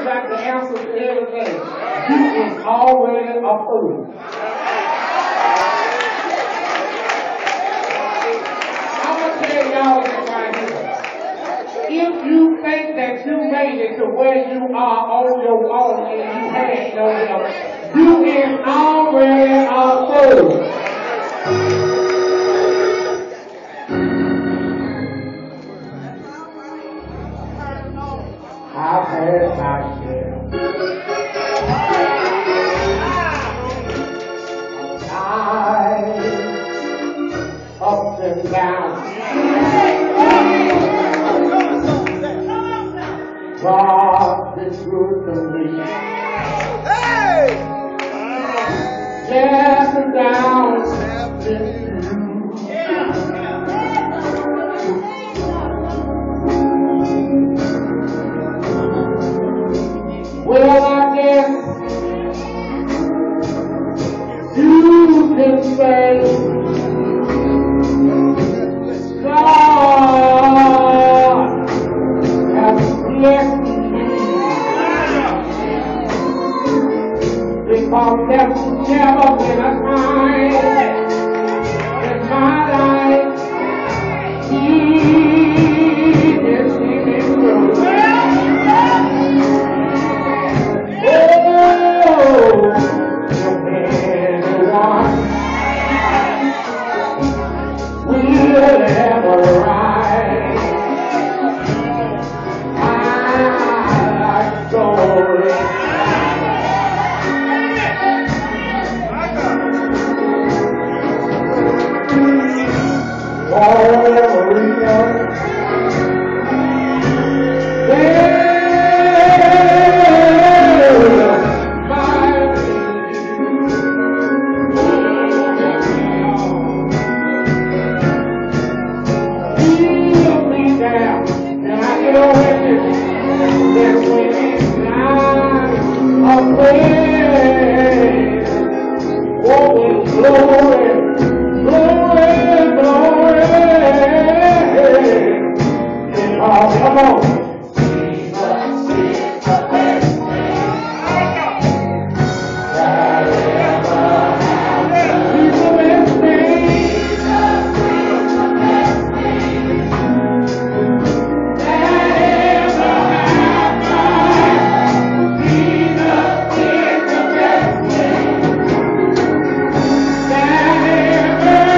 got the answer to everything. You is already a fool. I'm going to tell y'all this right here. If you think that you made it to where you are on your own and you had no help, you is already a fool. I've had my share of times, ups and downs. God's been good to me. Yes, and downs been through. Well, I guess you can say God has blessed me because there's never been a time in my life He didn't see me through.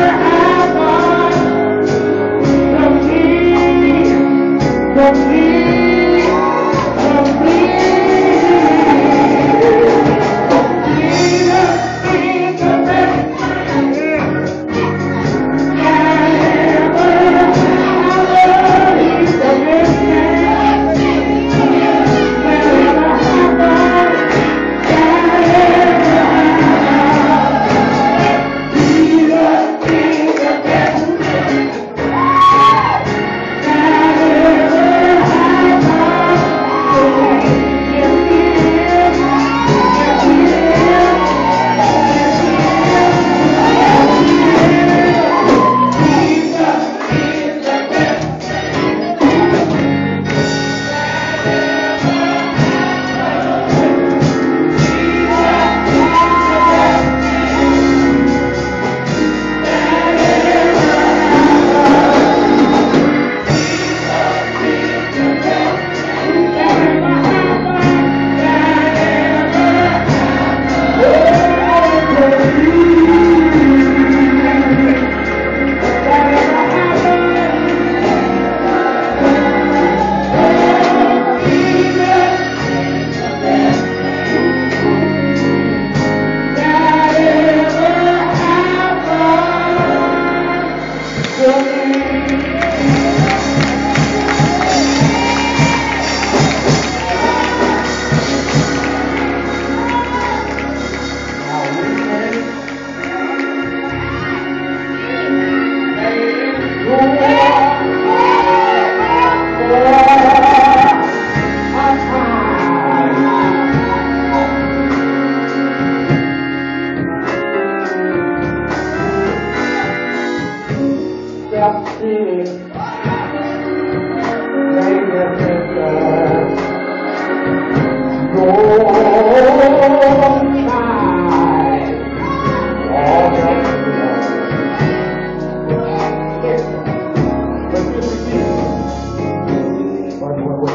From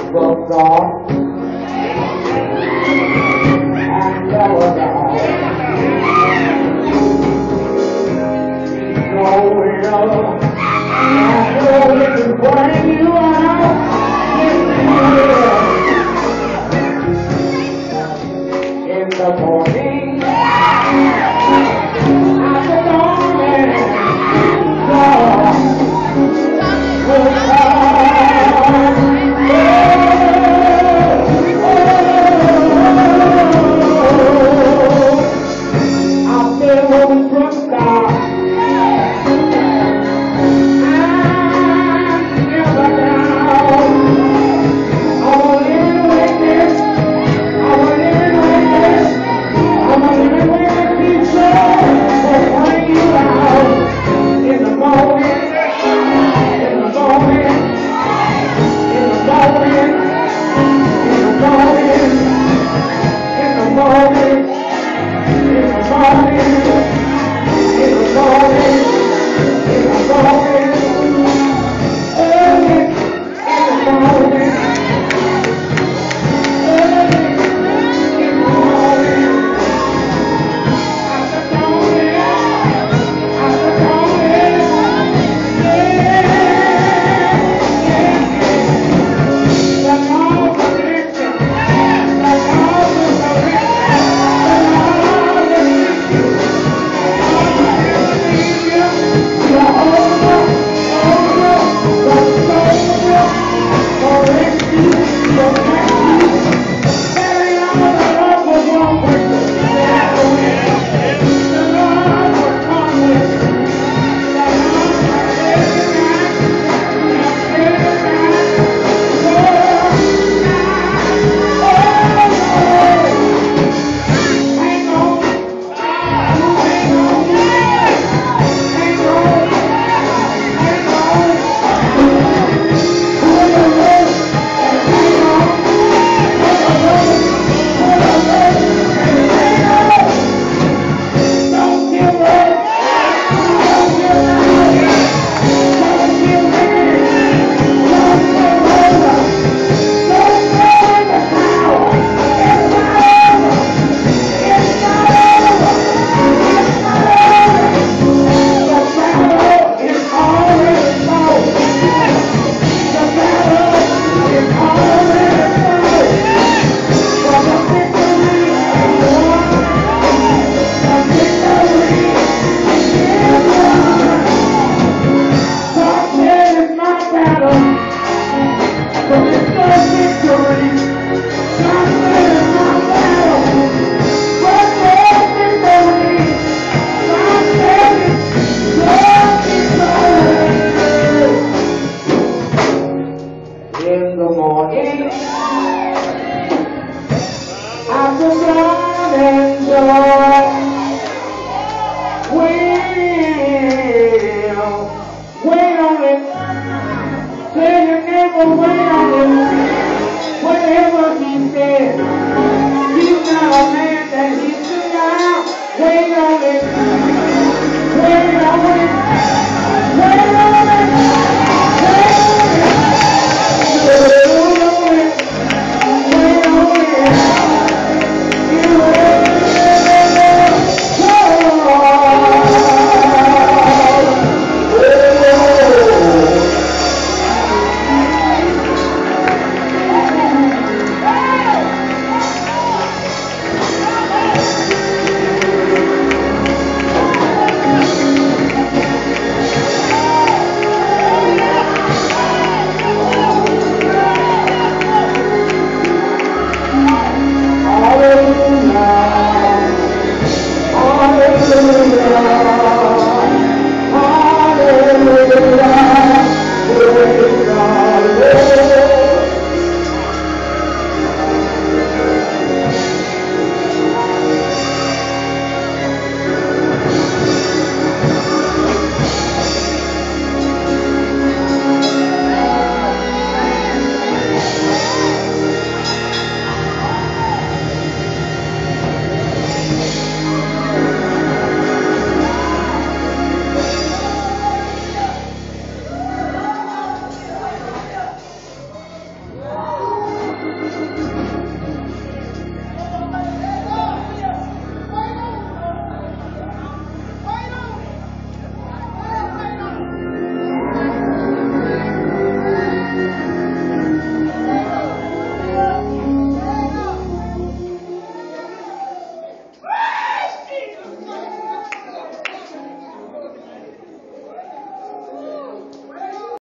but God and never God. No love, I know it can bring you out. In the morning, after morning, God will I've been hoping from God. Wait on it. Say your name, wait on it.